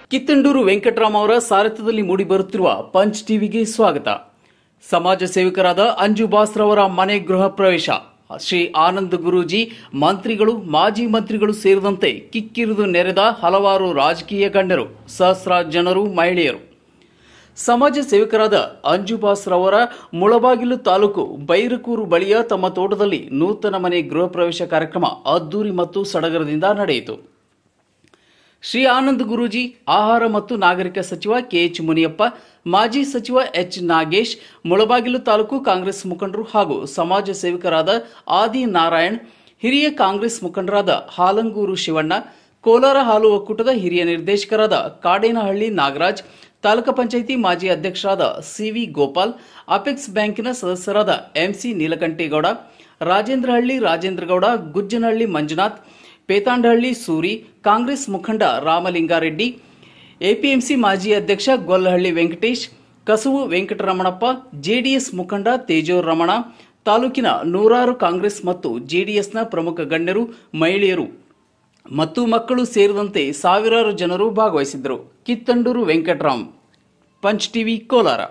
ಕಿತ್ತಂಡೂರು ವೆಂಕಟರಾಮ್ ಅವರ ಸಾರಥ್ಯದಲ್ಲಿ ಮೂಡಿಬರುತ್ತಿರುವ ಪಂಚ್ ಟಿವಿಗೆ ಸ್ವಾಗತ. ಸಮಾಜ ಸೇವಕರಾದ ಅಂಜು ಬಾಸ್ರವರ ಮನೆ ಗೃಹ ಪ್ರವೇಶ. ಶ್ರೀ ಆನಂದ್ ಗುರೂಜಿ, ಮಂತ್ರಿಗಳು, ಮಾಜಿ ಮಂತ್ರಿಗಳು ಸೇರಿದಂತೆ ಕಿಕ್ಕಿರಿದು ನೆರೆದ ಹಲವಾರು ರಾಜಕೀಯ ಗಣ್ಯರು, ಸಹಸ್ರಾರು ಜನರು, ಮಹಿಳೆಯರು. ಸಮಾಜ ಸೇವಕರಾದ ಅಂಜು ಬಾಸ್ರವರ ಮುಳಬಾಗಿಲು ತಾಲೂಕು ಬೈರಕೂರು ಬಳಿಯ ತಮ್ಮ ತೋಟದಲ್ಲಿ ನೂತನ ಮನೆ ಗೃಹ ಪ್ರವೇಶ ಕಾರ್ಯಕ್ರಮ ಅದ್ದೂರಿ ಮತ್ತು ಸಡಗರದಿಂದ ನಡೆಯಿತು. ಶ್ರೀ ಆನಂದ್ ಗುರೂಜಿ, ಆಹಾರ ಮತ್ತು ನಾಗರಿಕ ಸಚಿವ ಕೆಎಚ್ ಮುನಿಯಪ್ಪ, ಮಾಜಿ ಸಚಿವ ಎಚ್ ನಾಗೇಶ್, ಮುಳಬಾಗಿಲು ತಾಲೂಕು ಕಾಂಗ್ರೆಸ್ ಮುಖಂಡರು ಹಾಗೂ ಸಮಾಜ ಸೇವಕರಾದ ಆದಿ ನಾರಾಯಣ್, ಹಿರಿಯ ಕಾಂಗ್ರೆಸ್ ಮುಖಂಡರಾದ ಹಾಲಂಗೂರು ಶಿವಣ್ಣ, ಕೋಲಾರ ಹಾಲು ಒಕ್ಕೂಟದ ಹಿರಿಯ ನಿರ್ದೇಶಕರಾದ ಕಾಡೇನಹಳ್ಳಿ ನಾಗರಾಜ್, ತಾಲೂಕು ಪಂಚಾಯಿತಿ ಮಾಜಿ ಅಧ್ಯಕ್ಷರಾದ ಸಿವಿ ಗೋಪಾಲ್, ಅಪೆಕ್ಸ್ ಬ್ಯಾಂಕಿನ ಸದಸ್ಯರಾದ ಎಂಸಿ ನೀಲಕಂಠೇಗೌಡ, ರಾಜೇಂದ್ರಹಳ್ಳಿ ರಾಜೇಂದ್ರಗೌಡ, ಗುಜ್ಜನಹಳ್ಳಿ ಮಂಜುನಾಥ್, ಪೇತಾಂಡಹಳ್ಳಿ ಸೂರಿ, ಕಾಂಗ್ರೆಸ್ ಮುಖಂಡ ರಾಮಲಿಂಗಾರೆಡ್ಡಿ, ಎಪಿಎಂಸಿ ಮಾಜಿ ಅಧ್ಯಕ್ಷ ಗೊಲ್ಲಹಳ್ಳಿ ವೆಂಕಟೇಶ್, ಕಸವು ವೆಂಕಟರಮಣಪ್ಪ, ಜೆಡಿಎಸ್ ಮುಖಂಡ ತೇಜೋರ್ ರಮಣ, ತಾಲೂಕಿನ ನೂರಾರು ಕಾಂಗ್ರೆಸ್ ಮತ್ತು ಜೆಡಿಎಸ್ನ ಪ್ರಮುಖ ಗಣ್ಯರು, ಮಹಿಳೆಯರು ಮತ್ತು ಮಕ್ಕಳು ಸೇರಿದಂತೆ ಸಾವಿರಾರು ಜನರು ಭಾಗವಹಿಸಿದ್ದರು. Kittanduru Venkataram, Punch TV, Kolar.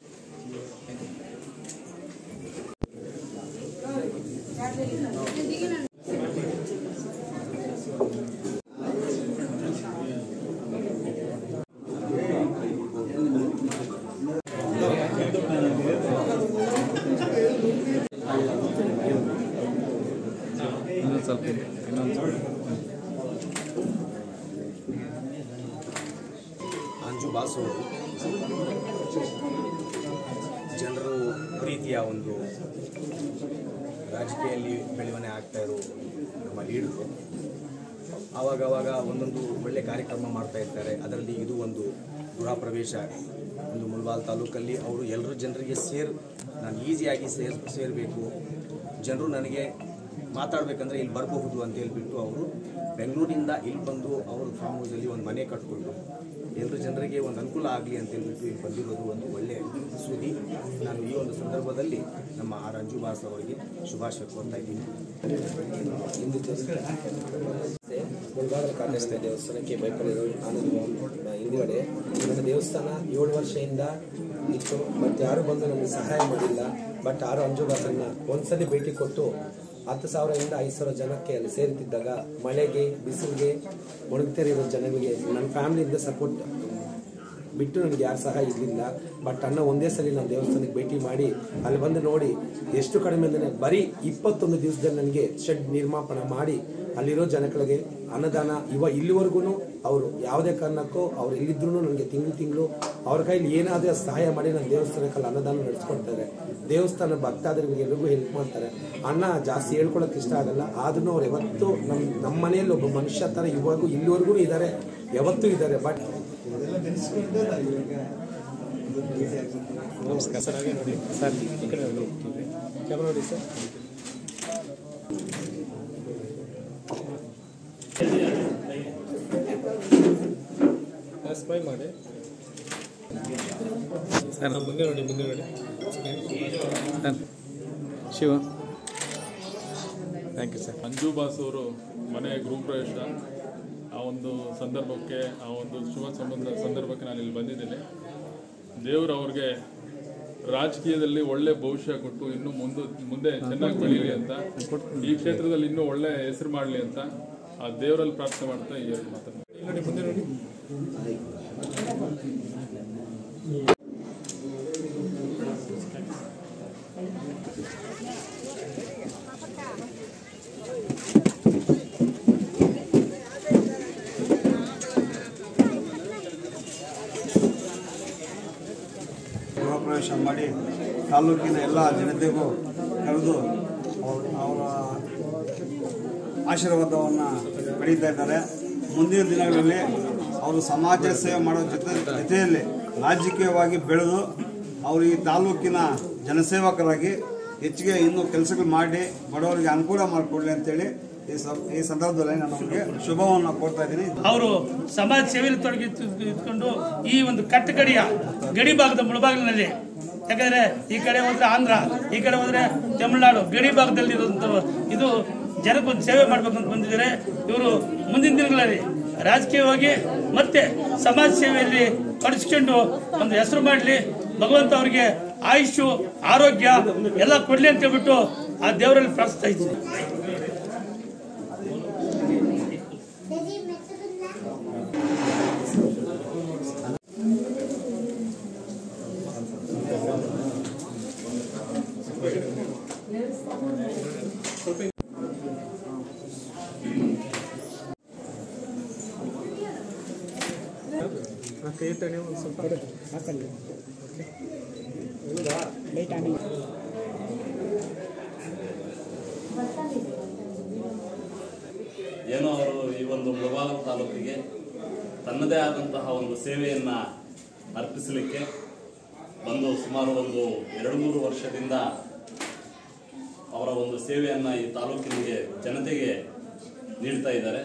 Anju boss ಜನರು ಪ್ರೀತಿಯ ಒಂದು ರಾಜಕೀಯದಲ್ಲಿ ಬೆಳವಣಿಗೆ ಆಗ್ತಾ ಇರೋ ನಮ್ಮ ಲೀಡರು. ಆವಾಗವಾಗ ಒಂದೊಂದು ಒಳ್ಳೆ ಕಾರ್ಯಕ್ರಮ ಮಾಡ್ತಾ ಇರ್ತಾರೆ. ಅದರಲ್ಲಿ ಇದು ಒಂದು ಗೃಹ ಪ್ರವೇಶ. ಒಂದು ಮುಳಬಾಗಿಲು ತಾಲೂಕಲ್ಲಿ ಅವರು ಎಲ್ಲರೂ ಜನರಿಗೆ ನಾನು ಈಸಿಯಾಗಿ ಸೇರಬೇಕು, ಜನರು ನನಗೆ ಮಾತಾಡಬೇಕಂದ್ರೆ ಇಲ್ಲಿ ಬರಬಹುದು ಅಂತ ಹೇಳ್ಬಿಟ್ಟು ಅವರು ಬೆಂಗಳೂರಿನಿಂದ ಇಲ್ಲಿ ಬಂದು ಅವರು ಫಾರ್ಮ್ ಹೌಸಲ್ಲಿ ಒಂದು ಮನೆ ಕಟ್ಕೊಂಡು ಎಲ್ಲರೂ ಜನರಿಗೆ ಒಂದು ಅನುಕೂಲ ಆಗಲಿ ಅಂತ ಹೇಳ್ಬಿಟ್ಟು ಇಲ್ಲಿ ಬಂದಿರೋದು ಒಂದು ಒಳ್ಳೆಯ ಸುದ್ದಿ. ನಾನು ಈ ಒಂದು ಸಂದರ್ಭದಲ್ಲಿ ನಮ್ಮ ಅಂಜು ಬಾಸ್ ಅವರಿಗೆ ಶುಭಾಶಯ ಕೋರ್ತಾ ಇದ್ದೀನಿ. ಇಂದು ಮುಳಬಾಗಿಲು ಕಾಂಗ್ರೆಸ್ ದೇವಸ್ಥಾನಕ್ಕೆ ಬೈಪಲ್ಲಿರೋ ಆನಂದ್ ಹಿಂದುಗಡೆ ನನ್ನ ದೇವಸ್ಥಾನ 7 ವರ್ಷದಿಂದ ಇತ್ತು. ಬಟ್ ಯಾರು ಬಂದು ನಮಗೆ ಸಹಾಯ ಮಾಡಿಲ್ಲ. ಬಟ್ ಯಾರು ಅಂಜು ಬಾಸನ್ನ ಒಂದ್ಸಲಿ ಭೇಟಿ ಕೊಟ್ಟು 10,000ರಿಂದ 5,000 ಜನಕ್ಕೆ ಅಲ್ಲಿ ಸೇರುತ್ತಿದ್ದಾಗ ಮಳೆಗೆ ಬಿಸಿಲಿಗೆ ಒಣಗ್ತಿರೋ ಜನಗಳಿಗೆ ನನ್ನ ಫ್ಯಾಮಿಲಿಯಿಂದ ಸಪೋರ್ಟ್ ಬಿಟ್ಟು ನನಗೆ ಯಾರು ಸಹಾಯ ಇರಲಿಲ್ಲ. ಬಟ್ ಅಣ್ಣ ಒಂದೇ ಸಲ ನಾನು ದೇವಸ್ಥಾನಕ್ಕೆ ಭೇಟಿ ಮಾಡಿ ಅಲ್ಲಿ ಬಂದು ನೋಡಿ ಎಷ್ಟು ಕಡಿಮೆ ಅಂದರೆ ಬರೀ 21 ದಿವಸದಲ್ಲಿ ನನಗೆ ಶೆಡ್ ನಿರ್ಮಾಪನ ಮಾಡಿ ಅಲ್ಲಿರೋ ಜನಗಳಿಗೆ ಅನ್ನದಾನ ಇಲ್ಲಿವರೆಗೂ ಅವರು ಯಾವುದೇ ಕಾರಣಕ್ಕೂ ಅವ್ರು ಎಲ್ಲಿದ್ರು ನನಗೆ ತಿಂಗಳು ಅವ್ರ ಕೈಲಿ ಏನಾದರೂ ಸಹಾಯ ಮಾಡಿ ನನ್ನ ದೇವಸ್ಥಾನಕ್ಕಲ್ಲಿ ಅನ್ನದಾನ ನಡೆಸ್ಕೊಡ್ತಾರೆ. ದೇವಸ್ಥಾನ ಭಕ್ತಾದರಿಗೆ ಎಲ್ಲರಿಗೂ ಹೆಲ್ಪ್ ಮಾಡ್ತಾರೆ. ಅಣ್ಣ ಜಾಸ್ತಿ ಹೇಳ್ಕೊಳಕ್ಕೆ ಇಷ್ಟ ಆಗಲ್ಲ, ಆದ್ರೂ ಅವ್ರು ಯಾವತ್ತೂ ನಮ್ಮ ಮನೆಯಲ್ಲಿ ಒಬ್ಬ ಮನುಷ್ಯ ಥರ ಇಲ್ಲಿವರೆಗೂ ಇದ್ದಾರೆ, ಯಾವತ್ತೂ ಇದ್ದಾರೆ. ಬಟ್ ನಮಸ್ಕಾರ ಸರ್. ಹಾಗೆ ನೋಡಿ ಸರ್, ಈ ಕಡೆ ನೋಡಿ, ಕ್ಯಾಮ್ರಾ ನೋಡಿ ಸರ್. ಸ್ಮೈಲ್ ಮಾಡಿ ಸರ್. ಮುಂದೆ ನೋಡಿ sir. Shiva, thank you sir. Anju boss ಅವರು ಮನೆ ಗೃಹ ಪ್ರವೇಶ ಆ ಒಂದು ಸಂದರ್ಭಕ್ಕೆ, ಆ ಒಂದು ಶುಭ ಸಂದರ್ಭಕ್ಕೆ ನಾನು ಇಲ್ಲಿ ಬಂದಿದ್ದೇನೆ. ದೇವರು ಅವ್ರಿಗೆ ರಾಜಕೀಯದಲ್ಲಿ ಒಳ್ಳೆ ಭವಿಷ್ಯ ಕೊಟ್ಟು ಇನ್ನೂ ಮುಂದೆ ಚೆನ್ನಾಗಿ ಬೆಳೀಲಿ ಅಂತ, ಈ ಕ್ಷೇತ್ರದಲ್ಲಿ ಇನ್ನೂ ಒಳ್ಳೆ ಹೆಸರು ಮಾಡಲಿ ಅಂತ ಆ ದೇವರಲ್ಲಿ ಪ್ರಾರ್ಥನೆ ಮಾಡ್ತಾ ಈ ಮಾತನ್ನು ನೋಡಿ, ಮುಂದೆ ನೋಡಿ. ಗೃಹ ಪ್ರವೇಶ ಮಾಡಿ ತಾಲೂಕಿನ ಎಲ್ಲ ಜನತೆಗೂ ಕರೆದು ಅವರ ಆಶೀರ್ವಾದವನ್ನು ಪಡೀತಾ ಇದ್ದಾರೆ. ಮುಂದಿನ ದಿನಗಳಲ್ಲಿ ಅವರು ಸಮಾಜ ಸೇವೆ ಮಾಡೋ ಜೊತೆಯಲ್ಲಿ ರಾಜಕೀಯವಾಗಿ ಬೆಳೆದು ಅವರು ಈ ತಾಲೂಕಿನ ಜನಸೇವಕರಾಗಿ ಹೆಚ್ಚಿಗೆ ಇನ್ನೂ ಕೆಲಸಗಳು ಮಾಡಿ ಬಡವರಿಗೆ ಅನುಕೂಲ ಮಾಡಿಕೊಡ್ಲಿ ಅಂತೇಳಿ ಈ ಸಂದರ್ಭದಲ್ಲಿ ನಾನು ಅವರಿಗೆ ಶುಭವನ್ನು ಕೋರ್ತಾ ಇದ್ದೀನಿ. ಅವರು ಸಮಾಜ ಸೇವೆಯಲ್ಲಿ ತೊಡಗಿಕೊಂಡು ಈ ಒಂದು ಕಟ್ಟಗಡಿಯ ಗಡಿ ಭಾಗದ ಮುಳಬಾಗಿಲಿನಲ್ಲಿ, ಯಾಕಂದ್ರೆ ಈ ಕಡೆ ಹೋದ್ರೆ ಆಂಧ್ರ, ಈ ಕಡೆ ಹೋದ್ರೆ ತಮಿಳುನಾಡು, ಗಡಿ ಭಾಗದಲ್ಲಿ ಇದು ಜನಕ್ಕೊಂದು ಸೇವೆ ಮಾಡ್ಬೇಕಂತ ಬಂದಿದ್ದಾರೆ. ಇವರು ಮುಂದಿನ ದಿನಗಳಲ್ಲಿ ರಾಜಕೀಯವಾಗಿ ಮತ್ತೆ ಸಮಾಜ ಸೇವೆಯಲ್ಲಿ ತೊಡಗಿಸ್ಕೊಂಡು ಒಂದು ಹೆಸರು ಮಾಡಲಿ, ಭಗವಂತ ಅವರಿಗೆ ಆಯುಷು ಆರೋಗ್ಯ ಎಲ್ಲ ಕೊಡ್ಲಿ ಅಂತ ಹೇಳ್ಬಿಟ್ಟು ಆ ದೇವರಲ್ಲಿ ಪ್ರಾರ್ಥಿಸ್ತಾ ಇದ್ದೀನಿ. ಒಂದು ಸ್ವಲ್ಪ ಹಾಕಲ್ಲ ಲೈಟ್ ಆನ್. ಏನೋ ಅವರು ಈ ಒಂದು ಮುಳಬಾಗಿಲು ತಾಲೂಕಿಗೆ ತನ್ನದೇ ಆದಂತಹ ಒಂದು ಸೇವೆಯನ್ನು ಅರ್ಪಿಸಲಿಕ್ಕೆ ಬಂದು ಸುಮಾರು ಒಂದು 2-3 ವರ್ಷದಿಂದ ಅವರ ಒಂದು ಸೇವೆಯನ್ನು ಈ ತಾಲೂಕಿನಿಗೆ ಜನತೆಗೆ ನೀಡ್ತಾ ಇದ್ದಾರೆ.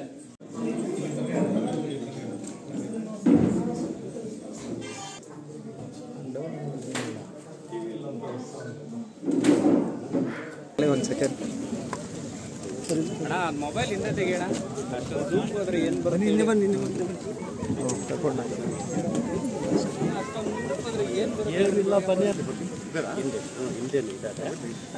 ಒಂದು ಸೆಕೆಂಡ್ ಅಣ್ಣ, ಮೊಬೈಲ್ ಹಿಂದೆ ತೆಗಿಯೋಣ. ಅಷ್ಟು ಝೂಮ್ ಹೋದ್ರೆ ಏನು ಬರುತ್ತೆ? ಹಿಂದೆ ಬಂದು ತಗೊಂಡು ಏನಿಲ್ಲ ಬನ್ನಿ. ಹಿಂದೆ ಇದ್ದಾರೆ.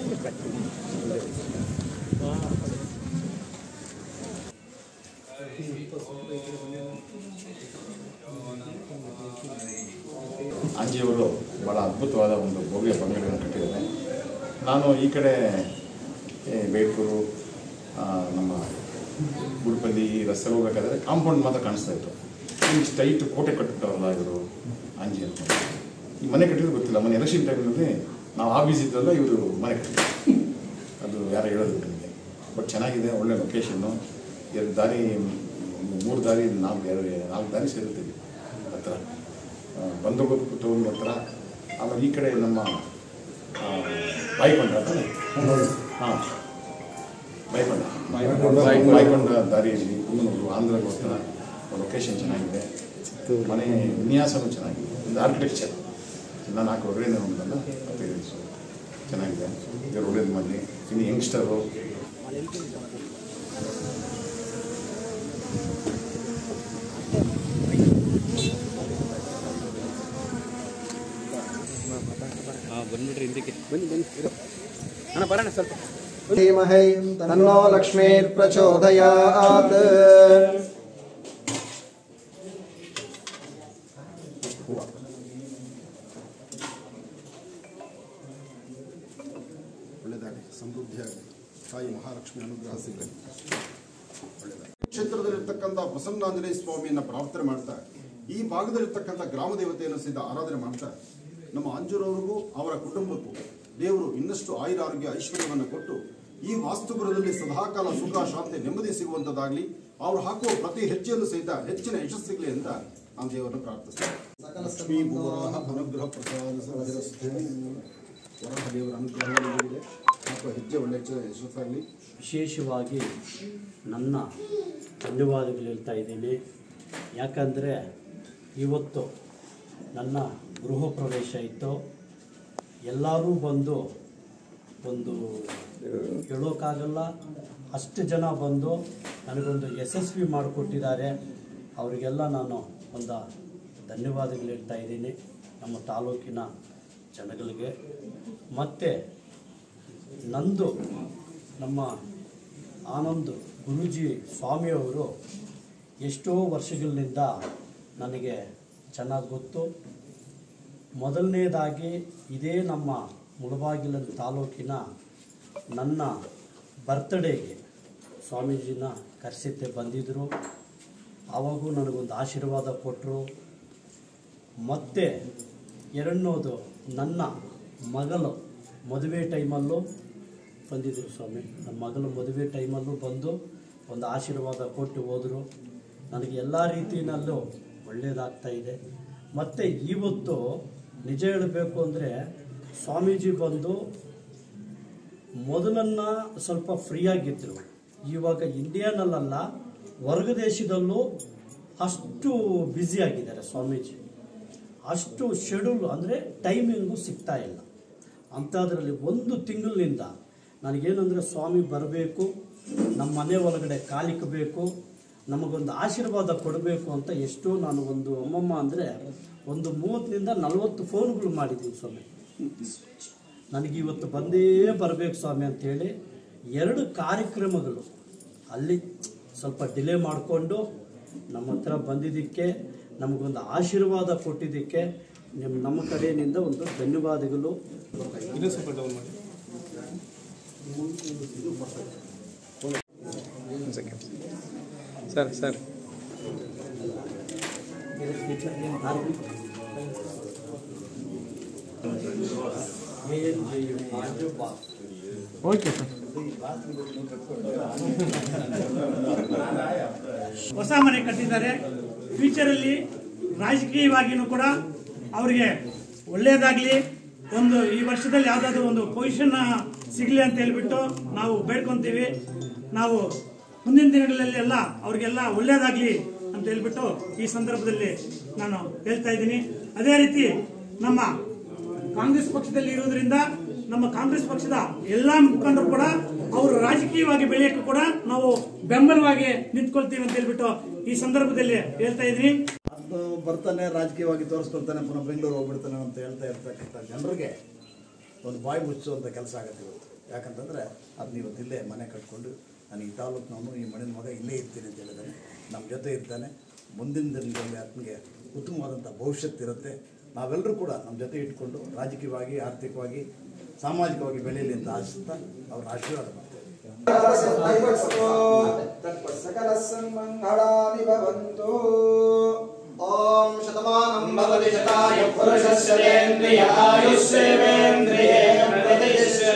ಅಂಜಿಯವರು ಭಾಳ ಅದ್ಭುತವಾದ ಒಂದು ಭವ್ಯ ಬಂಗಲೆಯನ್ನು ಕಟ್ಟಿದ್ದಾರೆ. ನಾನು ಈ ಕಡೆ ಬೇಡ್ಕೂರು, ನಮ್ಮ ಗುಡ್ಪಲ್ಲಿ ರಸ್ತೆ ಹೋಗ್ಬೇಕಾದ್ರೆ ಕಾಂಪೌಂಡ್ ಮಾತ್ರ ಕಾಣಿಸ್ತಾ ಇತ್ತು. ಈ ಸ್ಟೈಟ್ ಕೋಟೆ ಕಟ್ಟಿಬಿಟ್ಟವರಲ್ಲ ಇವರು ಅಂಜಿ ಅಂತ. ಈ ಮನೆ ಕಟ್ಟಿದ್ರು ಗೊತ್ತಿಲ್ಲ. ಮನೆ ಎಲೆಕ್ಷನ್ ಟೈಮ್ನಲ್ಲಿ ನಾವು ಆಫೀಸ್ ಇದ್ದಲ್ಲ, ಇವರು ಮನೆ ಕಟ್ಟಿದ್ರು. ಅದು ಯಾರು ಹೇಳೋದು ನನಗೆ. ಬಟ್ ಚೆನ್ನಾಗಿದೆ, ಒಳ್ಳೆ ಲೊಕೇಶನ್ನು. 2 ದಾರಿ 3 ದಾರಿ 4 ದಾರಿ ಸೇರುತ್ತೀವಿ ಹತ್ರ. ಬಂದೋಗೋದು ತಗೊಂಡು ಹತ್ರ. ಆಮೇಲೆ ಈ ಕಡೆ ನಮ್ಮ ಬಾಯಿಕೊಂಡ ತಾನೆ, ಹಾಂ ಬಾಯಿಕೊಂಡ ದಾರಿಯಲ್ಲಿ ಕುಮ್ಮನೂರು ಆಂಧ್ರಗೋಸ್ಕರ ಲೊಕೇಶನ್ ಚೆನ್ನಾಗಿದೆ. ಮನೆ ವಿನ್ಯಾಸನೂ ಚೆನ್ನಾಗಿದೆ. ಒಂದು ಆರ್ಕಿಟೆಕ್ಚರ್ ನಾನು ಹಾಕಿ ಹೊರಗಡೆ ನೋಡಿದಲ್ಲ, ಸೊ ಚೆನ್ನಾಗಿದೆ. ಇವರು ಒಳ್ಳೇದು ಮಾಡಲಿ. ಇನ್ನು ಯಂಗ್ಸ್ಟರು ಬಂದ್ಬಿಟ್ರಿ ಹಿಂದಕ್ಕೆ ಬನ್ನಿ ಅಣ್ಣ, ಬರೋಣ ಸ್ವಲ್ಪ. ಧೀಮಹಿ ತನ್ನೋ ಲಕ್ಷ್ಮೀರ್ ಪ್ರಚೋದಯಾತ್. ಒಳ್ಳೆಯದಾಗಲಿ, ಸಮೃದ್ಧಿಯಾಗಲಿ, ತಾಯಿ ಮಹಾಲಕ್ಷ್ಮಿ ಅನುಗ್ರಹ ಸಿಗಲಿ. ಒಳ್ಳೆಯದಾಗಲಿ. ಕ್ಷೇತ್ರದಲ್ಲಿರ್ತಕ್ಕಂಥ ಪ್ರಸನ್ನಾಂಜನೇಯ ಸ್ವಾಮಿಯನ್ನು ಪ್ರಾರ್ಥನೆ ಮಾಡ್ತಾ, ಈ ಭಾಗದಲ್ಲಿರ್ತಕ್ಕಂಥ ಗ್ರಾಮ ದೇವತೆಯನ್ನು ಸಹಿತ ಆರಾಧನೆ ಮಾಡ್ತಾ, ನಮ್ಮ ಅಂಜೂರವ್ರಿಗೂ ಅವರ ಕುಟುಂಬಕ್ಕೂ ದೇವರು ಇನ್ನಷ್ಟು ಆಯುರಾರೋಗ್ಯ ಐಶ್ವರ್ಯವನ್ನು ಕೊಟ್ಟು ಈ ವಾಸ್ತುಪುರದಲ್ಲಿ ಸದಾಕಾಲ ಸುಖ ಶಾಂತಿ ನೆಮ್ಮದಿ ಸಿಗುವಂಥದ್ದಾಗಲಿ. ಅವರು ಹಾಕುವ ಪ್ರತಿ ಹೆಜ್ಜೆಯಲ್ಲೂ ಸಹಿತ ಹೆಚ್ಚಿನ ಯಶಸ್ಸಿಗಲಿ ಅಂತ ನಾನು ದೇವರನ್ನು ಪ್ರಾರ್ಥಿಸ್ತೇನೆ. ಸಕಲ ಲಕ್ಷ್ಮೀ ಭೂವರಾಹ ಅನುಗ್ರಹ ಪ್ರಸಾದ ವರಾಹ ದೇವರ ಅನುಗ್ರಹವಾಗಿದೆ. ಹಾಕುವ ಹೆಜ್ಜೆ ಒಳ್ಳೆ ಯಶಸ್ಸಾಗಲಿ. ವಿಶೇಷವಾಗಿ ನನ್ನ ಧನ್ಯವಾದಗಳು ಹೇಳ್ತಾ ಇದ್ದೀನಿ. ಯಾಕಂದರೆ ಇವತ್ತು ನನ್ನ ಗೃಹ ಪ್ರವೇಶ ಇತ್ತು. ಎಲ್ಲರೂ ಬಂದು ಒಂದು ಹೇಳೋಕ್ಕಾಗಲ್ಲ, ಅಷ್ಟು ಜನ ಬಂದು ನನಗೊಂದು ಯಶಸ್ವಿ ಮಾಡಿಕೊಟ್ಟಿದ್ದಾರೆ. ಅವರಿಗೆಲ್ಲ ನಾನು ಒಂದು ಧನ್ಯವಾದಗಳು ಹೇಳ್ತಾ ಇದ್ದೀನಿ, ನಮ್ಮ ತಾಲೂಕಿನ ಜನಗಳಿಗೆ. ಮತ್ತು ನಂದು ನಮ್ಮ ಆನಂದ್ ಗುರೂಜಿ ಸ್ವಾಮಿಯವರು ಎಷ್ಟೋ ವರ್ಷಗಳಿಂದ ನನಗೆ ಚೆನ್ನಾಗಿ ಗೊತ್ತು. ಮೊದಲನೇದಾಗಿ ಇದೇ ನಮ್ಮ ಮುಳಬಾಗಿಲ ತಾಲೂಕಿನ ನನ್ನ ಬರ್ತ್ಡೇಗೆ ಸ್ವಾಮೀಜಿನ ಕರೆಸಿದ್ದೆ ಬಂದಿದ್ದರು. ಆವಾಗೂ ನನಗೊಂದು ಆಶೀರ್ವಾದ ಕೊಟ್ಟರು. ಮತ್ತು ಎರಡನೇದು ನನ್ನ ಮಗಳು ಮದುವೆ ಟೈಮಲ್ಲೂ ಬಂದಿದ್ದರು ಸ್ವಾಮಿ. ನಮ್ಮ ಮಗಳು ಮದುವೆ ಟೈಮಲ್ಲೂ ಬಂದು ಒಂದು ಆಶೀರ್ವಾದ ಕೊಟ್ಟು ಹೋದರು. ನನಗೆ ಎಲ್ಲ ರೀತಿಯಲ್ಲೂ ಒಳ್ಳೆಯದಾಗ್ತಾ ಇದೆ. ಮತ್ತು ಇವತ್ತು ನಿಜ ಹೇಳಬೇಕು ಅಂದರೆ ಸ್ವಾಮೀಜಿ ಬಂದು ಮೊದಲನ್ನು ಸ್ವಲ್ಪ ಫ್ರೀಯಾಗಿದ್ದರು. ಇವಾಗ ಇಂಡಿಯಾನಲ್ಲ, ಹೊರಗ ದೇಶದಲ್ಲೂ ಅಷ್ಟು ಬ್ಯುಸಿಯಾಗಿದ್ದಾರೆ ಸ್ವಾಮೀಜಿ. ಅಷ್ಟು ಶೆಡ್ಯೂಲ್ ಅಂದರೆ ಟೈಮಿಂಗು ಸಿಗ್ತಾ ಇಲ್ಲ. ಅಂಥದ್ರಲ್ಲಿ 1 ತಿಂಗಳಿನಿಂದ ನನಗೇನೆಂದರೆ ಸ್ವಾಮಿ ಬರಬೇಕು, ನಮ್ಮ ಮನೆ ಒಳಗಡೆ ಕಾಲಿಕ್ಕಬೇಕು, ನಮಗೊಂದು ಆಶೀರ್ವಾದ ಕೊಡಬೇಕು ಅಂತ ಎಷ್ಟೋ ನಾನು ಒಂದು ಅಮ್ಮಮ್ಮ ಅಂದರೆ ಒಂದು 30ನಿಂದ 40 ಫೋನ್ಗಳು ಮಾಡಿದ್ದೀನಿ ಸ್ವಾಮಿ. ನನಗೆ ಇವತ್ತು ಬಂದೇ ಬರಬೇಕು ಸ್ವಾಮಿ ಅಂತೇಳಿ 2 ಕಾರ್ಯಕ್ರಮಗಳು ಅಲ್ಲಿ ಸ್ವಲ್ಪ ಡಿಲೇ ಮಾಡಿಕೊಂಡು ನಮ್ಮ ಹತ್ರ ಬಂದಿದ್ದಕ್ಕೆ, ನಮಗೊಂದು ಆಶೀರ್ವಾದ ಕೊಟ್ಟಿದ್ದಕ್ಕೆ ನಮ್ಮ ಕಡೆಯಿಂದ ಒಂದು ಧನ್ಯವಾದಗಳು. Sir sir okay sir. ಹೊಸ ಮನೆ ಕಟ್ಟಿದ್ದಾರೆ. ಫ್ಯೂಚರಲ್ಲಿ ರಾಜಕೀಯವಾಗಿಯೂ ಕೂಡ ಅವರಿಗೆ ಒಳ್ಳೆಯದಾಗಲಿ, ಒಂದು ಈ ವರ್ಷದಲ್ಲಿ ಯಾವುದಾದ್ರೂ ಒಂದು ಪೊಸಿಷನ್ ಸಿಗಲಿ ಅಂತ ಹೇಳ್ಬಿಟ್ಟು ನಾವು ಬೇಡ್ಕೊತೀವಿ. ನಾವು ಮುಂದಿನ ದಿನಗಳಲ್ಲಿ ಎಲ್ಲ ಅವ್ರಿಗೆಲ್ಲ ಒಳ್ಳೆಯದಾಗಲಿ ಅಂತ ಹೇಳ್ಬಿಟ್ಟು ಈ ಸಂದರ್ಭದಲ್ಲಿ ನಾನು ಹೇಳ್ತಾ ಇದ್ದೀನಿ. ಅದೇ ರೀತಿ ನಮ್ಮ ಕಾಂಗ್ರೆಸ್ ಪಕ್ಷದಲ್ಲಿ ಇರೋದ್ರಿಂದ ನಮ್ಮ ಕಾಂಗ್ರೆಸ್ ಪಕ್ಷದ ಎಲ್ಲಾ ಮುಖಂಡರು ಕೂಡ ಅವರು ರಾಜಕೀಯವಾಗಿ ಬೆಳೆಯಕ್ಕೂ ಕೂಡ ನಾವು ಬೆಂಬಲವಾಗಿ ನಿಂತ್ಕೊಳ್ತೀವಿ ಅಂತ ಹೇಳ್ಬಿಟ್ಟು ಈ ಸಂದರ್ಭದಲ್ಲಿ ಹೇಳ್ತಾ ಇದ್ದೀನಿ. ಬರ್ತಾನೆ ರಾಜಕೀಯವಾಗಿ ತೋರಿಸ್ಕೊಳ್ತಾನೆ, ಪುನಃ ಬೆಂಗಳೂರು ಹೋಗ್ಬಿಡ್ತಾನೆ ಅಂತ ಹೇಳ್ತಾ ಇರ್ತಕ್ಕಂಥ ಜನರಿಗೆ ಒಂದು ಬಾಯಿ ಮುಚ್ಚುವಂಥ ಕೆಲಸ ಆಗುತ್ತೆ ಇವತ್ತು. ಯಾಕಂತಂದರೆ ಅದನ್ನ ಇವತ್ತು ಇಲ್ಲೇ ಮನೆ ಕಟ್ಕೊಂಡು ನಾನು ಈ ತಾಲೂಕಿನವನು, ಈ ಮಣ್ಣಿನ ಮಗ ಇಲ್ಲೇ ಇರ್ತೀನಿ ಅಂತ ಹೇಳಿದ್ದಾನೆ, ನಮ್ಮ ಜೊತೆ ಇರ್ತಾನೆ. ಮುಂದಿನ ದಿನದಲ್ಲಿ ಆತನಿಗೆ ಉತ್ತಮವಾದಂಥ ಭವಿಷ್ಯತ್ತು ಇರುತ್ತೆ. ನಾವೆಲ್ಲರೂ ಕೂಡ ನಮ್ಮ ಜೊತೆ ಇಟ್ಕೊಂಡು ರಾಜಕೀಯವಾಗಿ, ಆರ್ಥಿಕವಾಗಿ, ಸಾಮಾಜಿಕವಾಗಿ ಬೆಳೆಯಲಿ ಅಂತ ಆಶಿಸ್ತಾ ಅವ್ರ ಆಶೀರ್ವಾದ ಮಾಡ್ತೇವೆ. ಸಕಲ ಸನ್ಮಂಗಳಾನಿ ಭವಂತು. ಓಂ ಶತಮಾನಂ ಭವತಿ ಶತಾಯ ಪುರುಷಸ್ಯ ವೇಂದ್ರಿಯ ಆಯುಷ್ಯೇವೇಂದ್ರಿಯೇ ಪ್ರತಿಷ್ಠಿತಃ